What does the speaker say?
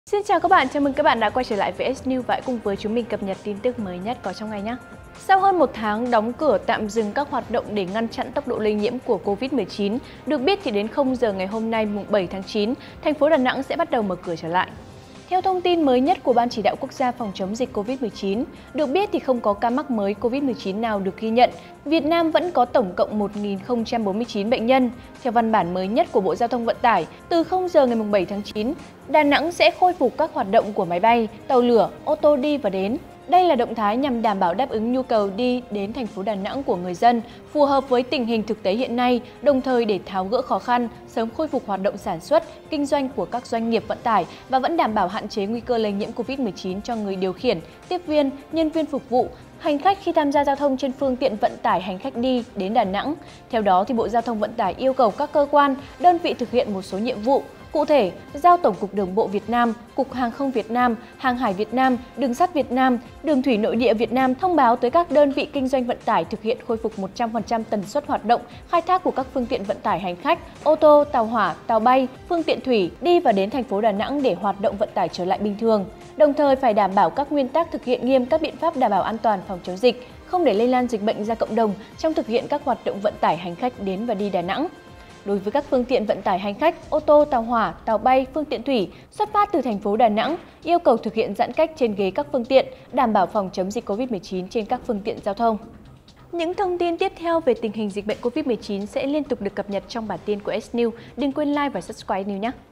Xin chào các bạn, chào mừng các bạn đã quay trở lại với S News và hãy cùng với chúng mình cập nhật tin tức mới nhất có trong ngày nhé. Sau hơn một tháng đóng cửa tạm dừng các hoạt động để ngăn chặn tốc độ lây nhiễm của Covid-19, được biết thì đến 0 giờ ngày hôm nay mùng 7 tháng 9, thành phố Đà Nẵng sẽ bắt đầu mở cửa trở lại. Theo thông tin mới nhất của Ban Chỉ đạo Quốc gia phòng chống dịch Covid-19, được biết thì không có ca mắc mới Covid-19 nào được ghi nhận. Việt Nam vẫn có tổng cộng 1.049 bệnh nhân. Theo văn bản mới nhất của Bộ Giao thông Vận tải, từ 0 giờ ngày 7 tháng 9, Đà Nẵng sẽ khôi phục các hoạt động của máy bay, tàu lửa, ô tô đi và đến. Đây là động thái nhằm đảm bảo đáp ứng nhu cầu đi đến thành phố Đà Nẵng của người dân, phù hợp với tình hình thực tế hiện nay, đồng thời để tháo gỡ khó khăn, sớm khôi phục hoạt động sản xuất, kinh doanh của các doanh nghiệp vận tải và vẫn đảm bảo hạn chế nguy cơ lây nhiễm Covid-19 cho người điều khiển, tiếp viên, nhân viên phục vụ, hành khách khi tham gia giao thông trên phương tiện vận tải hành khách đi đến Đà Nẵng. Theo đó, Bộ Giao thông Vận tải yêu cầu các cơ quan, đơn vị thực hiện một số nhiệm vụ. Cụ thể, giao Tổng cục Đường bộ Việt Nam, Cục Hàng không Việt Nam, Hàng hải Việt Nam, Đường sắt Việt Nam, Đường thủy nội địa Việt Nam thông báo tới các đơn vị kinh doanh vận tải thực hiện khôi phục 100% tần suất hoạt động, khai thác của các phương tiện vận tải hành khách, ô tô, tàu hỏa, tàu bay, phương tiện thủy đi và đến thành phố Đà Nẵng để hoạt động vận tải trở lại bình thường. Đồng thời phải đảm bảo các nguyên tắc thực hiện nghiêm các biện pháp đảm bảo an toàn phòng chống dịch, không để lây lan dịch bệnh ra cộng đồng trong thực hiện các hoạt động vận tải hành khách đến và đi Đà Nẵng. Đối với các phương tiện vận tải hành khách, ô tô, tàu hỏa, tàu bay, phương tiện thủy xuất phát từ thành phố Đà Nẵng, yêu cầu thực hiện giãn cách trên ghế các phương tiện, đảm bảo phòng chống dịch Covid-19 trên các phương tiện giao thông. Những thông tin tiếp theo về tình hình dịch bệnh Covid-19 sẽ liên tục được cập nhật trong bản tin của S News. Đừng quên like và subscribe News nhé!